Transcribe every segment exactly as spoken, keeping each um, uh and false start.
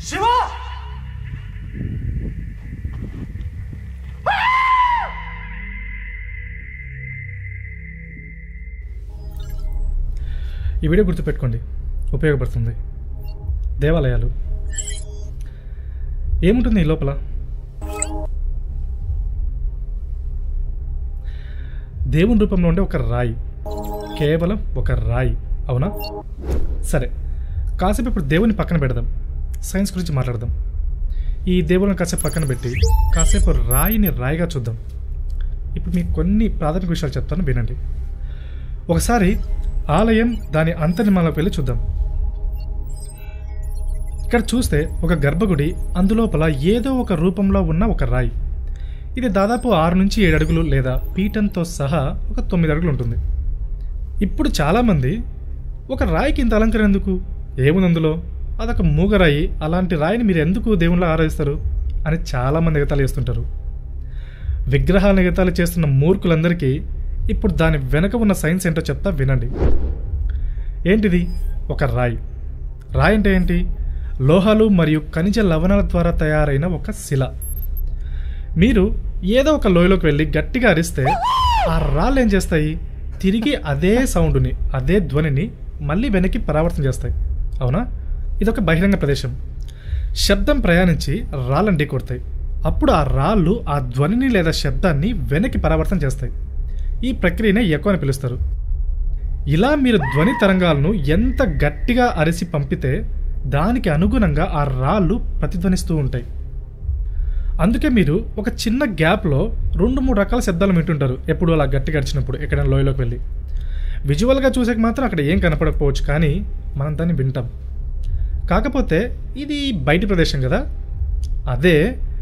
శివ ఈ వీడియో గుర్తుపెట్టుకోండి, ఉపయోగపడుతుంది. దేవాలయాలు ఏముంటుంది ఈ లోపల? దేవుని రూపంలో ఉండే ఒక రాయి, కేవలం ఒక రాయి, అవునా? సరే, కాసేపు ఇప్పుడు దేవుని పక్కన పెడదాం, సైన్స్ గురించి మాట్లాడదాం. ఈ దేవుని కాసేపు పక్కన పెట్టి కాసేపు రాయిని రాయిగా చూద్దాం. ఇప్పుడు మీకు కొన్ని ప్రాథమిక విషయాలు చెప్తాను, వినండి. ఒకసారి ఆలయం దాని అంతర్నిర్మాణంలోకి వెళ్ళి చూద్దాం. ఇక్కడ చూస్తే ఒక గర్భగుడి, అందులోపల ఏదో ఒక రూపంలో ఉన్న ఒక రాయి. ఇది దాదాపు ఆరు నుంచి ఏడు అడుగులు లేదా పీఠంతో సహా ఒక తొమ్మిది అడుగులు ఉంటుంది. ఇప్పుడు చాలామంది ఒక రాయికి ఇంత అలంకరణ ఎందుకు, ఏముంది అందులో, అదొక మూగరాయి, అలాంటి రాయిని మీరు ఎందుకు దేవుళ్ళ ఆరాధిస్తారు అని చాలామంది ఎగతాళి చేస్తుంటారు. విగ్రహాలను ఎగతాళి చేస్తున్న మూర్ఖులందరికీ ఇప్పుడు దాని వెనక ఉన్న సైన్స్ ఏంటో చెప్తా, వినండి. ఏంటిది? ఒక రాయి. రాయి అంటే ఏంటి? లోహాలు మరియు ఖనిజ లవణాల ద్వారా తయారైన ఒక శిల. మీరు ఏదో ఒక లోయలోకి వెళ్ళి గట్టిగా అరిస్తే ఆ రాళ్ళు ఏం చేస్తాయి? తిరిగి అదే సౌండ్ని, అదే ధ్వనిని మళ్ళీ వెనక్కి పరావర్తన చేస్తాయి, అవునా? ఇదొక బహిరంగ ప్రదేశం. శబ్దం ప్రయాణించి రాళ్ళని ఢీకొడతాయి. అప్పుడు ఆ రాళ్ళు ఆ ధ్వనిని లేదా శబ్దాన్ని వెనక్కి పరావర్తన చేస్తాయి. ఈ ప్రక్రియనే ఎకో అని పిలుస్తారు. ఇలా మీరు ధ్వని తరంగాలను ఎంత గట్టిగా అరిసి పంపితే దానికి అనుగుణంగా ఆ రాళ్ళు ప్రతిధ్వనిస్తూ ఉంటాయి. అందుకే మీరు ఒక చిన్న గ్యాప్లో రెండు మూడు రకాల శబ్దాలు వింటుంటారు ఎప్పుడు అలా గట్టిగా అరిచినప్పుడు ఎక్కడైనా లోయలోకి వెళ్ళి. విజువల్గా చూసాక మాత్రం అక్కడ ఏం కనపడకపోవచ్చు, కానీ మనం దాన్ని వింటాం. కాకపోతే ఇది బయటి ప్రదేశం కదా. అదే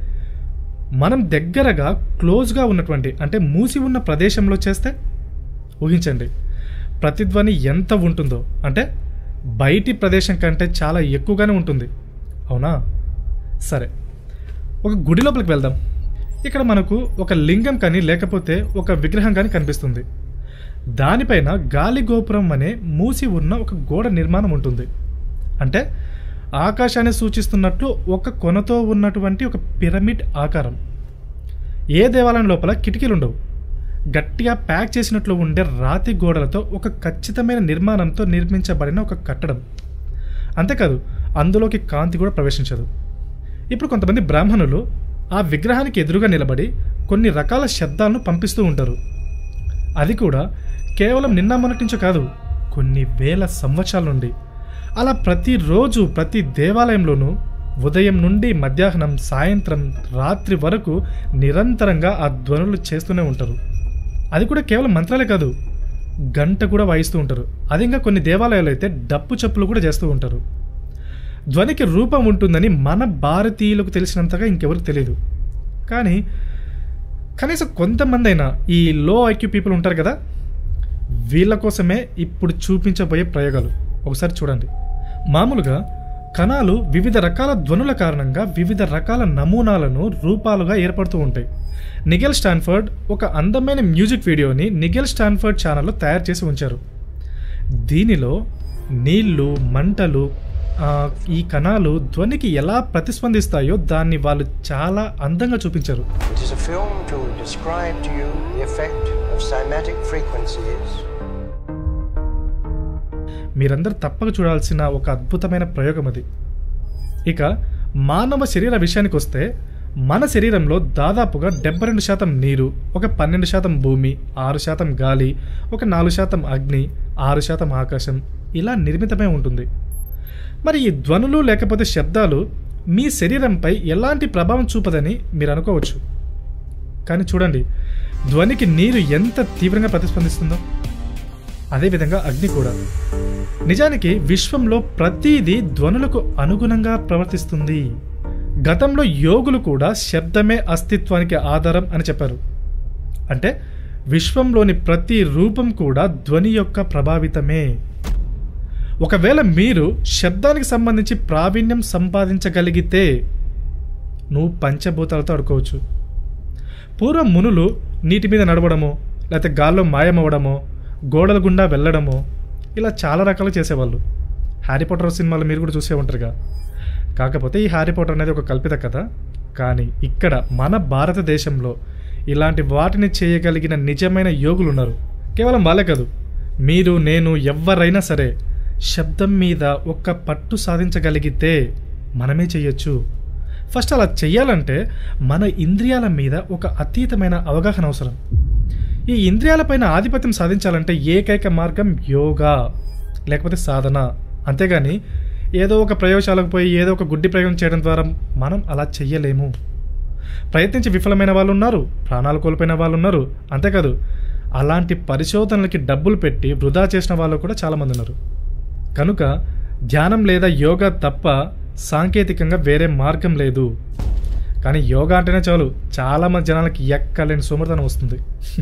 మనం దగ్గరగా క్లోజ్గా ఉన్నటువంటి, అంటే మూసి ఉన్న ప్రదేశంలో చేస్తే ఊహించండి ప్రతిధ్వని ఎంత ఉంటుందో. అంటే బయటి ప్రదేశం కంటే చాలా ఎక్కువగానే ఉంటుంది, అవునా? సరే, ఒక గుడి లోపలికి వెళ్దాం. ఇక్కడ మనకు ఒక లింగం కానీ లేకపోతే ఒక విగ్రహం కానీ కనిపిస్తుంది. దానిపైన గాలి గోపురం అనే మూసి ఉన్న ఒక గోడ నిర్మాణం ఉంటుంది. అంటే ఆకాశాన్ని సూచిస్తున్నట్లు ఒక కొనతో ఉన్నటువంటి ఒక పిరమిడ్ ఆకారం. ఏ దేవాలయం లోపల కిటికీలు ఉండవు. గట్టిగా ప్యాక్ చేసినట్లు ఉండే రాతి గోడలతో ఒక ఖచ్చితమైన నిర్మాణంతో నిర్మించబడిన ఒక కట్టడం. అంతేకాదు, అందులోకి కాంతి కూడా ప్రవేశించదు. ఇప్పుడు కొంతమంది బ్రాహ్మణులు ఆ విగ్రహానికి ఎదురుగా నిలబడి కొన్ని రకాల శబ్దాలను పంపిస్తూ ఉంటారు. అది కూడా కేవలం నిన్న మొన్నటి నుంచో కాదు, కొన్ని వేల సంవత్సరాల నుండి. అలా ప్రతిరోజు ప్రతి దేవాలయంలోనూ ఉదయం నుండి మధ్యాహ్నం, సాయంత్రం, రాత్రి వరకు నిరంతరంగా ఆ ధ్వనులు చేస్తూనే ఉంటారు. అది కూడా కేవలం మంత్రాలే కాదు, గంట కూడా వాయిస్తూ ఉంటారు. అది ఇంకా కొన్ని దేవాలయాలు అయితే డప్పు చప్పులు కూడా చేస్తూ ఉంటారు. ధ్వనికి రూపం ఉంటుందని మన భారతీయులకు తెలిసినంతగా ఇంకెవరికి తెలియదు. కానీ కనీసం కొంతమంది అయినా ఈ లో ఐక్యూ పీపుల్ ఉంటారు కదా, వీళ్ళ కోసమే ఇప్పుడు చూపించబోయే ప్రయోగాలు ఒకసారి చూడండి. మామూలుగా కణాలు వివిధ రకాల ధ్వనుల కారణంగా వివిధ రకాల నమూనాలను రూపాలుగా ఏర్పడుతూ ఉంటాయి. నిగెల్ స్టాన్ఫర్డ్ ఒక అందమైన మ్యూజిక్ వీడియోని నిగెల్ స్టాన్ఫర్డ్ ఛానల్లో తయారు చేసి ఉంచారు. దీనిలో నీళ్లు, మంటలు, ఈ కణాలు ధ్వనికి ఎలా ప్రతిస్పందిస్తాయో దాన్ని వాళ్ళు చాలా అందంగా చూపించారు. మీరందరూ తప్పక చూడాల్సిన ఒక అద్భుతమైన ప్రయోగం అది. ఇక మానవ శరీర విషయానికి వస్తే, మన శరీరంలో దాదాపుగా డెబ్బై రెండు శాతం నీరు, ఒక పన్నెండు శాతం భూమి, ఆరు శాతం గాలి, ఒక నాలుగు శాతం అగ్ని, ఆరు శాతం ఆకాశం ఇలా నిర్మితమై ఉంటుంది. మరి ఈ ధ్వనులు లేకపోతే శబ్దాలు మీ శరీరంపై ఎలాంటి ప్రభావం చూపదని మీరు అనుకోవచ్చు. కానీ చూడండి, ధ్వనికి నీరు ఎంత తీవ్రంగా ప్రతిస్పందిస్తుందో, అదేవిధంగా అగ్ని కూడా. నిజానికి విశ్వంలో ప్రతిదీ ధ్వనులకు అనుగుణంగా ప్రవర్తిస్తుంది. గతంలో యోగులు కూడా శబ్దమే అస్తిత్వానికి ఆధారం అని చెప్పారు. అంటే విశ్వంలోని ప్రతి రూపం కూడా ధ్వని యొక్క ప్రభావితమే. ఒకవేళ మీరు శబ్దానికి సంబంధించి ప్రావీణ్యం సంపాదించగలిగితే నువ్వు పంచభూతాలతో ఆడుకోవచ్చు. పూర్వం మునులు నీటి మీద నడవడమో, లేకపోతే గాల్లో మాయమవ్వడమో, గోడల గుండా వెళ్ళడమో ఇలా చాలా రకాలు చేసేవాళ్ళు. హ్యారీ పాటర్ సినిమాలో మీరు కూడా చూసే ఉంటారుగా. కాకపోతే ఈ హ్యారీ పాటర్ అనేది ఒక కల్పిత కథ. కానీ ఇక్కడ మన భారతదేశంలో ఇలాంటి వాటిని చేయగలిగిన నిజమైన యోగులు ఉన్నారు. కేవలం వాళ్ళే కాదు, మీరు నేను ఎవరైనా సరే శబ్దం మీద ఒక్క పట్టు సాధించగలిగితే మనమే చెయ్యొచ్చు. ఫస్ట్ అలా చెయ్యాలంటే మన ఇంద్రియాల మీద ఒక అతీతమైన అవగాహన అవసరం. ఈ ఇంద్రియాలపైన ఆధిపత్యం సాధించాలంటే ఏకైక మార్గం యోగా లేకపోతే సాధన. అంతేగాని ఏదో ఒక ప్రయోగశాలకు పోయి ఏదో ఒక గుడ్డి ప్రయోగం చేయడం ద్వారా మనం అలా చెయ్యలేము. ప్రయత్నించి విఫలమైన వాళ్ళు ఉన్నారు, ప్రాణాలు కోల్పోయిన వాళ్ళు ఉన్నారు. అంతేకాదు అలాంటి పరిశోధనలకి డబ్బులు పెట్టి వృధా చేసిన వాళ్ళు కూడా చాలామంది ఉన్నారు. కనుక ధ్యానం లేదా యోగా తప్ప సాంకేతికంగా వేరే మార్గం లేదు. కానీ యోగా అంటేనే చాలు చాలామంది జనాలకి ఎక్కలేని సోమర్థనం వస్తుంది.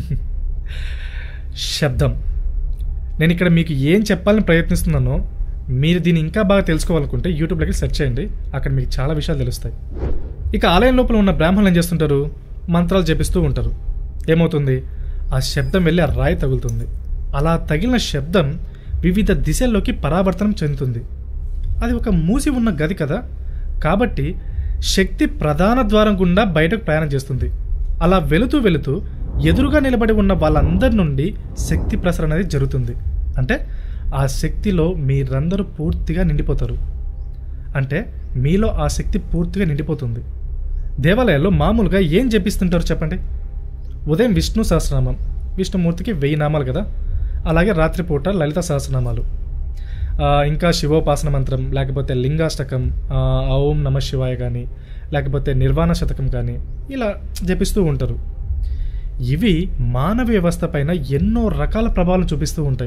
శబ్దం. నేను ఇక్కడ మీకు ఏం చెప్పాలని ప్రయత్నిస్తున్నానో మీరు దీన్ని ఇంకా బాగా తెలుసుకోవాలనుకుంటే యూట్యూబ్లోకి సెర్చ్ చేయండి, అక్కడ మీకు చాలా విషయాలు తెలుస్తాయి. ఇక ఆలయం లోపల ఉన్న బ్రాహ్మణులు ఏం చేస్తుంటారు, మంత్రాలు జపిస్తూ ఉంటారు. ఏమవుతుంది, ఆ శబ్దం వెళ్ళి ఆ రాయి తగులుతుంది. అలా తగిలిన శబ్దం వివిధ దిశల్లోకి పరావర్తనం చెందుతుంది. అది ఒక మూసి ఉన్న గది కదా, కాబట్టి శక్తి ప్రధాన ద్వారం గుండా బయటకు ప్రయాణం చేస్తుంది. అలా వెళుతూ వెళుతూ ఎదురుగా నిలబడి ఉన్న వాళ్ళందరి నుండి శక్తి ప్రసరణ అనేది జరుగుతుంది. అంటే ఆ శక్తిలో మీరందరూ పూర్తిగా నిండిపోతారు. అంటే మీలో ఆ శక్తి పూర్తిగా నిండిపోతుంది. దేవాలయాల్లో మామూలుగా ఏం జపిస్తుంటారు చెప్పండి? ఉదయం విష్ణు సహస్రనామం, విష్ణుమూర్తికి వెయ్యి నామాలు కదా. అలాగే రాత్రిపూట లలిత సహస్రనామాలు, ఇంకా శివోపాసన మంత్రం, లేకపోతే లింగాష్టకం, ఓం నమ శివాయ కానీ, లేకపోతే నిర్వాణ శతకం కానీ ఇలా జపిస్తూ ఉంటారు. ఇవి మానవ వ్యవస్థ పైన ఎన్నో రకాల ప్రభావాలను చూపిస్తూ ఉంటాయి.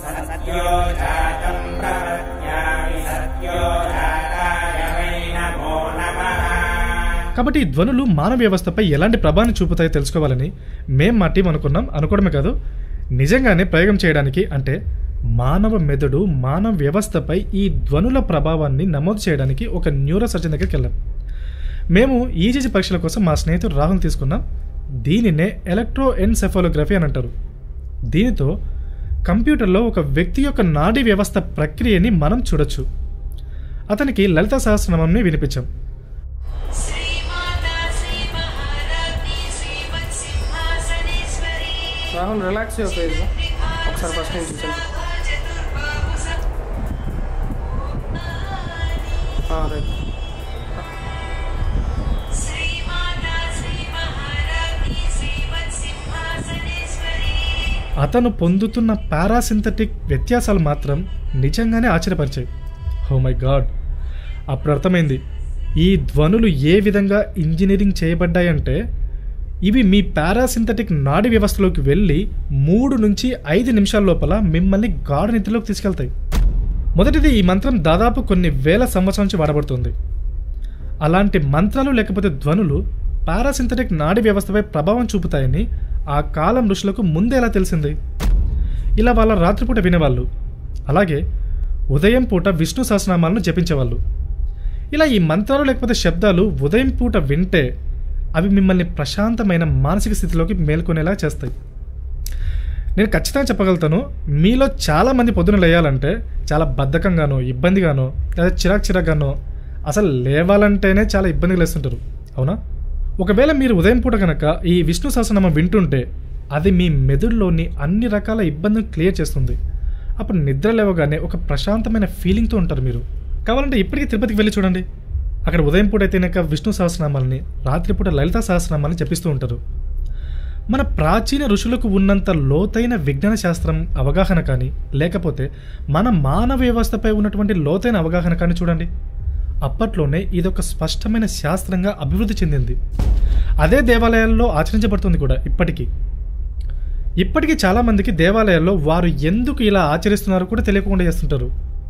కాబట్టి ఈ ధ్వనులు మానవ వ్యవస్థపై ఎలాంటి ప్రభావాన్ని చూపుతాయో తెలుసుకోవాలని మేం మా టీం అనుకున్నాం. అనుకోవడమే కాదు, నిజంగానే ప్రయోగం చేయడానికి, అంటే మానవ మెదడు మానవ వ్యవస్థపై ఈ ధ్వనుల ప్రభావాన్ని నమోదు చేయడానికి ఒక న్యూరో సర్జన్ దగ్గరికి వెళ్ళాం. మేము ఈజీజీ పరీక్షల కోసం మా స్నేహితుడు రాహుల్ తీసుకున్నాం. దీనినే ఎలక్ట్రో ఎన్సెఫాలోగ్రఫీ అని అంటారు. దీనితో కంప్యూటర్లో ఒక వ్యక్తి యొక్క నాడీ వ్యవస్థ ప్రక్రియని మనం చూడొచ్చు. అతనికి లలిత సహస్రనామంని వినిపించాం. రాహుల్ రిలాక్స్ ఫేజ్ ఒకసారి ఫస్ట్ నుంచి రైట్. అతను పొందుతున్న పారాసింథటిక్ వ్యత్యాసాలు మాత్రం నిజంగానే ఆశ్చర్యపరిచాయి. ఓ మై గాడ్, అప్పుడు అర్థమైంది ఈ ధ్వనులు ఏ విధంగా ఇంజనీరింగ్ చేయబడ్డాయంటే ఇవి మీ పారాసింథటిక్ నాడీ వ్యవస్థలోకి వెళ్ళి మూడు నుంచి ఐదు నిమిషాల లోపల మిమ్మల్ని గాఢ నిద్రలోకి తీసుకెళ్తాయి. మొదటిది, ఈ మంత్రం దాదాపు కొన్ని వేల సంవత్సరాల నుంచి వాడబడుతుంది. అలాంటి మంత్రాలు లేకపోతే ధ్వనులు పారాసింథటిక్ నాడీ వ్యవస్థపై ప్రభావం చూపుతాయని ఆ కాలం ఋషులకు ముందే ఎలా తెలిసింది? ఇలా వాళ్ళ రాత్రిపూట వినేవాళ్ళు, అలాగే ఉదయం పూట విష్ణు సహస్రనామాలను జపించేవాళ్ళు. ఇలా ఈ మంత్రాలు లేకపోతే శబ్దాలు ఉదయం పూట వింటే అవి మిమ్మల్ని ప్రశాంతమైన మానసిక స్థితిలోకి మేల్కొనేలా చేస్తాయి. నేను ఖచ్చితంగా చెప్పగలుగుతాను, మీలో చాలామంది పొద్దున లేయాలంటే చాలా బద్ధకంగానో, ఇబ్బందిగానో, లేదా చిరాకు చిరాకుగానో, అసలు లేవాలంటేనే చాలా ఇబ్బందిగా లేస్తుంటారు, అవునా? ఒకవేళ మీరు ఉదయం పూట కనుక ఈ విష్ణు సహస్రనామం వింటుంటే అది మీ మెదడులోని అన్ని రకాల ఇబ్బందులు క్లియర్ చేస్తుంది. అప్పుడు నిద్ర లేవగానే ఒక ప్రశాంతమైన ఫీలింగ్తో ఉంటారు మీరు. కావాలంటే ఇప్పటికీ తిరుపతికి వెళ్ళి చూడండి, అక్కడ ఉదయం పూట అయితేనాక విష్ణు సహస్రనామాలని, రాత్రిపూట లలిత సహస్రనామాలని జపిస్తూ ఉంటారు. మన ప్రాచీన ఋషులకు ఉన్నంత లోతైన విజ్ఞాన శాస్త్రం అవగాహన కానీ, లేకపోతే మన మానవ వ్యవస్థపై ఉన్నటువంటి లోతైన అవగాహన కానీ చూడండి, అప్పట్లోనే ఇదొక స్పష్టమైన శాస్త్రంగా అభివృద్ధి చెందింది. అదే దేవాలయాల్లో ఆచరించబడుతుంది కూడా ఇప్పటికీ. ఇప్పటికీ చాలామందికి దేవాలయాల్లో వారు ఎందుకు ఇలా ఆచరిస్తున్నారో కూడా తెలియకుండా చేస్తుంటారు.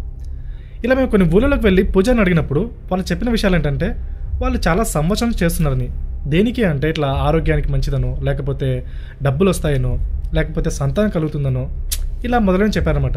ఇలా మేము కొన్ని ఊళ్ళలోకి వెళ్ళి పూజని అడిగినప్పుడు వాళ్ళు చెప్పిన విషయాలు ఏంటంటే వాళ్ళు చాలా సంవత్సరం చేస్తున్నారని. దేనికి అంటే ఇట్లా ఆరోగ్యానికి మంచిదనో, లేకపోతే డబ్బులు వస్తాయనో, లేకపోతే సంతానం కలుగుతుందనో, ఇలా మొదలని చెప్పారన్నమాట.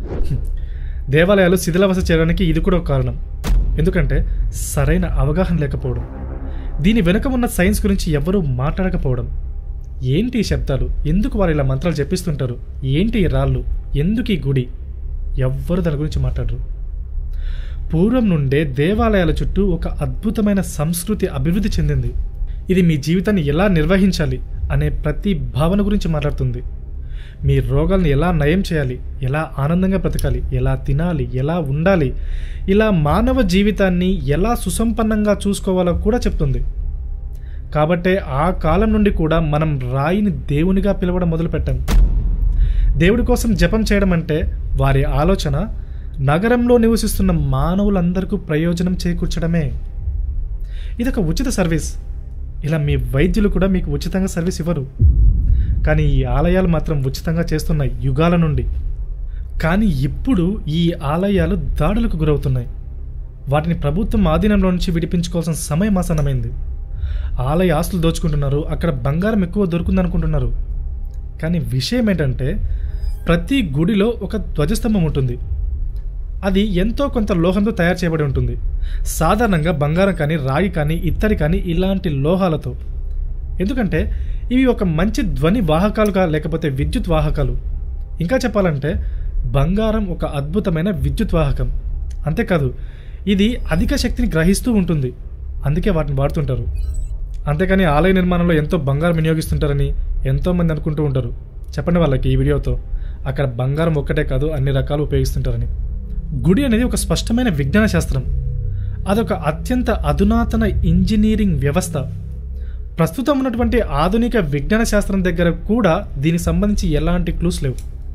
దేవాలయాలు శిథిలావస్థ చేయడానికి ఇది కూడా ఒక కారణం. ఎందుకంటే సరైన అవగాహన లేకపోవడం, దీని వెనుక ఉన్న సైన్స్ గురించి ఎవరూ మాట్లాడకపోవడం. ఏంటి ఈ శబ్దాలు, ఎందుకు వారు ఇలా మంత్రాలు జపిస్తుంటారు, ఏంటి ఈ రాళ్ళు, ఎందుకు ఈ గుడి, ఎవ్వరు దాని గురించి మాట్లాడరు. పూర్వం నుండే దేవాలయాల చుట్టూ ఒక అద్భుతమైన సంస్కృతి అభివృద్ధి చెందింది. ఇది మీ జీవితాన్ని ఎలా నిర్వహించాలి అనే ప్రతి భావన గురించి మాట్లాడుతుంది. మీ రోగాలను ఎలా నయం చేయాలి, ఎలా ఆనందంగా బ్రతకాలి, ఎలా తినాలి, ఎలా ఉండాలి, ఇలా మానవ జీవితాన్ని ఎలా సుసంపన్నంగా చూసుకోవాలో కూడా చెప్తుంది. కాబట్టే ఆ కాలం నుండి కూడా మనం రాయిని దేవునిగా పిలవడం మొదలుపెట్టాం. దేవుడి కోసం జపం చేయడం అంటే వారి ఆలోచన నగరంలో నివసిస్తున్న మానవులందరికీ ప్రయోజనం చేకూర్చడమే. ఇదొక ఉచిత సర్వీస్. ఇలా మీ వైద్యులు కూడా మీకు ఉచితంగా సర్వీస్ ఇవ్వరు, కానీ ఈ ఆలయాలు మాత్రం ఉచితంగా చేస్తున్నాయి యుగాల నుండి. కానీ ఇప్పుడు ఈ ఆలయాలు దాడులకు గురవుతున్నాయి. వాటిని ప్రభుత్వం ఆధీనంలో నుంచి విడిపించుకోవాల్సిన సమయం ఆసన్నమైంది. ఆలయ ఆస్తులు దోచుకుంటున్నారు, అక్కడ బంగారం ఎక్కువ దొరుకుతుందనుకుంటున్నారు. కానీ విషయం ఏంటంటే ప్రతి గుడిలో ఒక ధ్వజస్తంభం ఉంటుంది. అది ఎంతో కొంత లోహంతో తయారు చేయబడి ఉంటుంది. సాధారణంగా బంగారం కానీ, రాగి కానీ, ఇత్తడి కానీ ఇలాంటి లోహాలతో. ఎందుకంటే ఇవి ఒక మంచి ధ్వని వాహకాలుగా లేకపోతే విద్యుత్ వాహకాలు. ఇంకా చెప్పాలంటే బంగారం ఒక అద్భుతమైన విద్యుత్ వాహకం. అంతేకాదు ఇది అధిక శక్తిని గ్రహిస్తూ ఉంటుంది, అందుకే వాటిని వాడుతుంటారు. అంతేకాని ఆలయ నిర్మాణంలో ఎంతో బంగారం వినియోగిస్తుంటారని ఎంతోమంది అనుకుంటూ ఉంటారు. చెప్పండి వాళ్ళకి ఈ వీడియోతో, అక్కడ బంగారం ఒక్కటే కాదు అన్ని రకాలు ఉపయోగిస్తుంటారని. గుడి అనేది ఒక స్పష్టమైన విజ్ఞాన శాస్త్రం. అదొక అత్యంత అధునాతన ఇంజనీరింగ్ వ్యవస్థ. ప్రస్తుతం ఉన్నటువంటి ఆధునిక విజ్ఞాన శాస్త్రం దగ్గర కూడా దీనికి సంబంధించి ఎలాంటి క్లూస్ లేవు.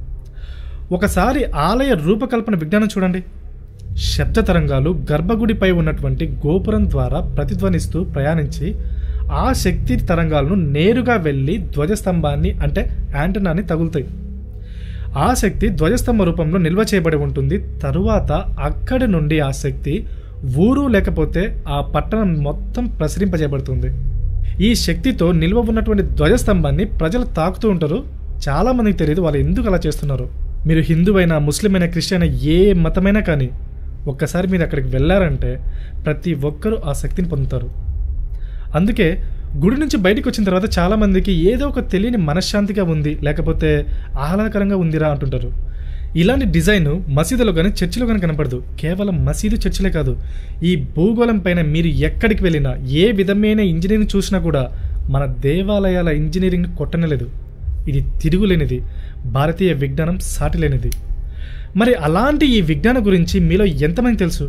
ఒకసారి ఆలయ రూపకల్పన విజ్ఞానం చూడండి. శబ్ద తరంగాలు గర్భగుడిపై ఉన్నటువంటి గోపురం ద్వారా ప్రతిధ్వనిస్తూ ప్రయాణించి ఆ శక్తి తరంగాలను నేరుగా వెళ్ళి ధ్వజస్తంభాన్ని అంటే యాంటెనాని తగులుతాయి. ఆ శక్తి ధ్వజస్తంభ రూపంలో నిల్వ చేయబడి ఉంటుంది. తరువాత అక్కడి నుండి ఆ శక్తి ఊరు లేకపోతే ఆ పట్టణం మొత్తం ప్రసరింపజేయబడుతుంది. ఈ శక్తితో నిల్వ ఉన్నటువంటి ధ్వజస్తంభాన్ని ప్రజలు తాకుతూ ఉంటారు. చాలా మందికి తెలియదు వాళ్ళు ఎందుకు అలా చేస్తున్నారు. మీరు హిందువైనా, ముస్లిం అయినా, క్రిస్టియన్ అయినా, ఏ మతమైనా కానీ ఒక్కసారి మీరు అక్కడికి వెళ్ళారంటే ప్రతి ఒక్కరూ ఆ శక్తిని పొందుతారు. అందుకే గుడి నుంచి బయటకు వచ్చిన తర్వాత చాలామందికి ఏదో ఒక తెలియని మనశ్శాంతిగా ఉంది, లేకపోతే ఆహ్లాదకరంగా ఉందిరా అంటుంటారు. ఇలాంటి డిజైన్ మసీదులో కానీ చర్చిలో కానీ కనపడదు. కేవలం మసీదు, చర్చిలే కాదు, ఈ భూగోళం పైన మీరు ఎక్కడికి వెళ్ళినా ఏ విధమైన ఇంజనీరింగ్ చూసినా కూడా మన దేవాలయాల ఇంజనీరింగ్ని కొట్టనలేదు. ఇది తిరుగులేనిది, భారతీయ విజ్ఞానం సాటిలేనిది. మరి అలాంటి ఈ విజ్ఞానం గురించి మీలో ఎంతమంది తెలుసు?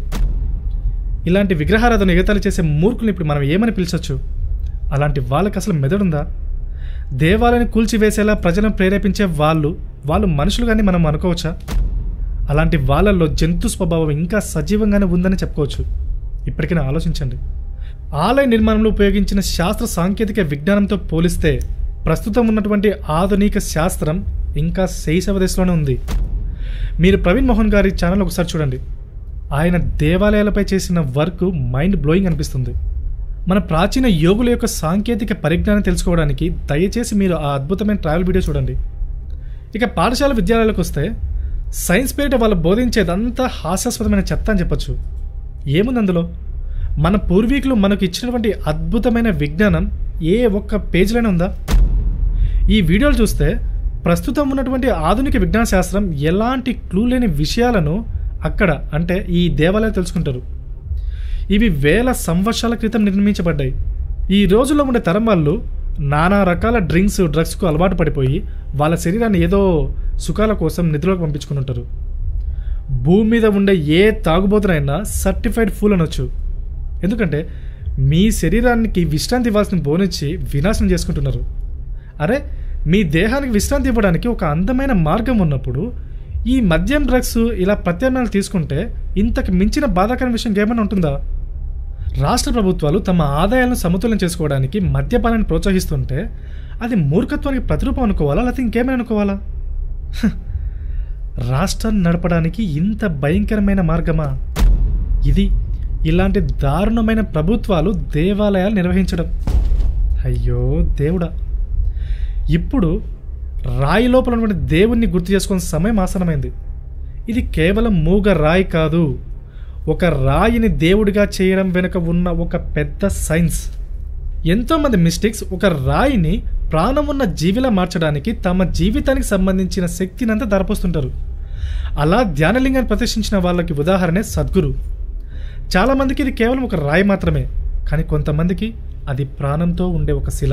ఇలాంటి విగ్రహారాధన ఎగతాళి చేసే మూర్ఖుల్ని ఇప్పుడు మనం ఏమని పిలిచొచ్చు? అలాంటి వాళ్ళకి అసలు మెదడుందా? దేవాలయాన్ని కూల్చివేసేలా ప్రజలను ప్రేరేపించే వాళ్ళు వాళ్ళు మనుషులు కానీ మనం అనుకోవచ్చా? అలాంటి వాళ్ళల్లో జంతు స్వభావం ఇంకా సజీవంగానే ఉందని చెప్పుకోవచ్చు. ఇప్పటికైనా ఆలోచించండి. ఆలయ నిర్మాణంలో ఉపయోగించిన శాస్త్ర సాంకేతిక విజ్ఞానంతో పోలిస్తే ప్రస్తుతం ఉన్నటువంటి ఆధునిక శాస్త్రం ఇంకా శైశవ దశలోనే ఉంది. మీరు ప్రవీణ్ మోహన్ గారి ఛానల్ ఒకసారి చూడండి. ఆయన దేవాలయాలపై చేసిన వర్క్ మైండ్ బ్లోయింగ్ అనిపిస్తుంది. మన ప్రాచీన యోగుల యొక్క సాంకేతిక పరిజ్ఞానం తెలుసుకోవడానికి దయచేసి మీరు ఆ అద్భుతమైన ట్రావెల్ వీడియో చూడండి. ఇక పాఠశాల విద్యాలయాలకు వస్తే సైన్స్ పేరిట వాళ్ళు బోధించేదంతా హాస్యాస్పదమైన చెత్త అని చెప్పచ్చు. ఏముంది అందులో? మన పూర్వీకులు మనకు ఇచ్చినటువంటి అద్భుతమైన విజ్ఞానం ఏ ఒక్క పేజీలోనే ఉందా? ఈ వీడియోలు చూస్తే ప్రస్తుతం ఉన్నటువంటి ఆధునిక విజ్ఞాన శాస్త్రం ఎలాంటి క్లూ లేని విషయాలను అక్కడ అంటే ఈ దేవాలయాలు తెలుసుకుంటారు. ఇవి వేల సంవత్సరాల క్రితం నిర్మించబడ్డాయి. ఈ రోజుల్లో ఉండే తరం వాళ్ళు నానా రకాల డ్రింక్స్, డ్రగ్స్కు అలవాటు పడిపోయి వాళ్ళ శరీరాన్ని ఏదో సుఖాల కోసం నిధులకు పంపించుకుని ఉంటారు. భూమి మీద ఉండే ఏ తాగుబోతునైనా సర్టిఫైడ్ ఫూల్ అనొచ్చు. ఎందుకంటే మీ శరీరానికి విశ్రాంతి ఇవ్వాల్సిన బోనిచ్చి వినాశనం చేసుకుంటున్నారు. అరే, మీ దేహానికి విశ్రాంతి ఇవ్వడానికి ఒక అందమైన మార్గం ఉన్నప్పుడు ఈ మద్యం, డ్రగ్స్ ఇలా ప్రత్యామ్నాయాలు తీసుకుంటే ఇంతకు మించిన బాధాకరమైన విషయం ఏమైనా ఉంటుందా? రాష్ట్ర ప్రభుత్వాలు తమ ఆదాయాలను సమతుల్యం చేసుకోవడానికి మద్యపానాన్ని ప్రోత్సహిస్తుంటే అది మూర్ఖత్వానికి ప్రతిరూపం అనుకోవాలా, లేకపోతే ఇంకేమైనా అనుకోవాలా? రాష్ట్రాన్ని నడపడానికి ఇంత భయంకరమైన మార్గమా ఇది? ఇలాంటి దారుణమైన ప్రభుత్వాలు దేవాలయాలు నిర్వహించడం. అయ్యో దేవుడా! ఇప్పుడు రాయి లోపల ఉన్నటువంటి దేవుణ్ణి గుర్తు చేసుకునే సమయం ఆసనమైంది. ఇది కేవలం మూగ రాయి కాదు, ఒక రాయిని దేవుడిగా చేయడం వెనుక ఉన్న ఒక పెద్ద సైన్స్. ఎంతోమంది మిస్టిక్స్ ఒక రాయిని ప్రాణం ఉన్న జీవిలా మార్చడానికి తమ జీవితానికి సంబంధించిన శక్తినంతా ధరపోస్తుంటారు. అలా ధ్యానలింగాన్ని ప్రదర్శించిన వాళ్ళకి ఉదాహరణే సద్గురు. చాలామందికి ఇది కేవలం ఒక రాయి మాత్రమే, కానీ కొంతమందికి అది ప్రాణంతో ఉండే ఒక శిల.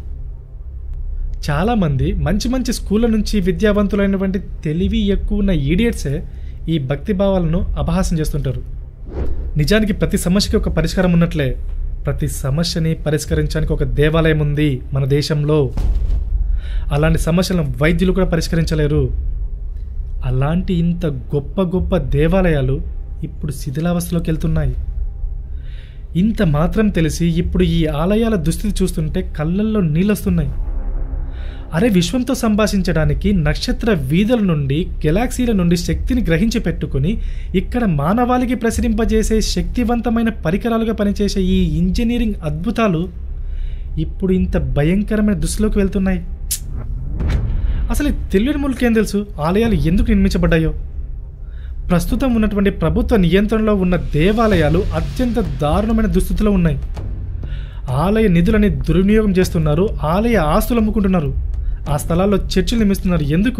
చాలామంది మంచి మంచి స్కూళ్ళ నుంచి విద్యావంతులైనటువంటి తెలివి ఎక్కువ ఉన్న ఈడియట్సే ఈ భక్తి భావాలను అపహాసం చేస్తుంటారు. నిజానికి ప్రతి సమస్యకి ఒక పరిష్కారం ఉన్నట్లే ప్రతి సమస్యని పరిష్కరించడానికి ఒక దేవాలయం ఉంది మన దేశంలో. అలాంటి సమస్యలను వైద్యులు కూడా పరిష్కరించలేరు. అలాంటి ఇంత గొప్ప గొప్ప దేవాలయాలు ఇప్పుడు శిథిలావస్థలోకి వెళ్తున్నాయి. ఇంత మాత్రం తెలిసి ఇప్పుడు ఈ ఆలయాల దుస్థితి చూస్తుంటే కళ్ళల్లో నీళ్ళొస్తున్నాయి. అరే, విశ్వంతో సంభాషించడానికి నక్షత్ర వీధుల నుండి, గెలాక్సీల నుండి శక్తిని గ్రహించి పెట్టుకుని ఇక్కడ మానవాళికి ప్రసరింపజేసే శక్తివంతమైన పరికరాలుగా పనిచేసే ఈ ఇంజనీరింగ్ అద్భుతాలు ఇప్పుడు ఇంత భయంకరమైన దుస్థితిలోకి వెళ్తున్నాయి. అసలు తెలియని ముళ్ళకేం తెలుసు ఆలయాలు ఎందుకు నిర్మించబడ్డాయో? ప్రస్తుతం ఉన్నటువంటి ప్రభుత్వ నియంత్రణలో ఉన్న దేవాలయాలు అత్యంత దారుణమైన దుస్థితిలో ఉన్నాయి. ఆలయ నిధులని దుర్వినియోగం చేస్తున్నారు, ఆలయ ఆస్తులు అమ్ముకుంటున్నారు, ఆ స్థలాల్లో చర్చిలు నిర్మిస్తున్నారు. ఎందుకు?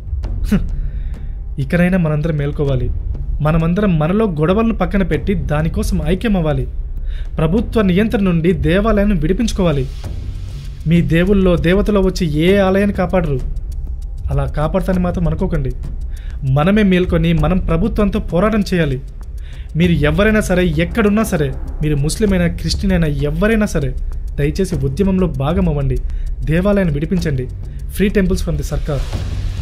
ఇకనైనా మనందరం మేల్కోవాలి. మనమందరం మనలో గొడవలను పక్కన పెట్టి దానికోసం ఐక్యం అవ్వాలి. ప్రభుత్వ నియంత్రణ నుండి దేవాలయాన్ని విడిపించుకోవాలి. మీ దేవుల్లో దేవతలో వచ్చి ఏ ఆలయాన్ని కాపాడరు. అలా కాపాడుతాని మాత్రం అనుకోకండి. మనమే మేల్కొని మనం ప్రభుత్వంతో పోరాటం చేయాలి. మీరు ఎవరైనా సరే, ఎక్కడున్నా సరే, మీరు ముస్లిం అయినా క్రిస్టియన్ అయినా ఎవరైనా సరే, దయచేసి ఉద్యమంలో భాగం అవ్వండి. దేవాలయాన్ని విడిపించండి. ఫ్రీ టెంపుల్స్ ఫ్రమ్ ది సర్కార్.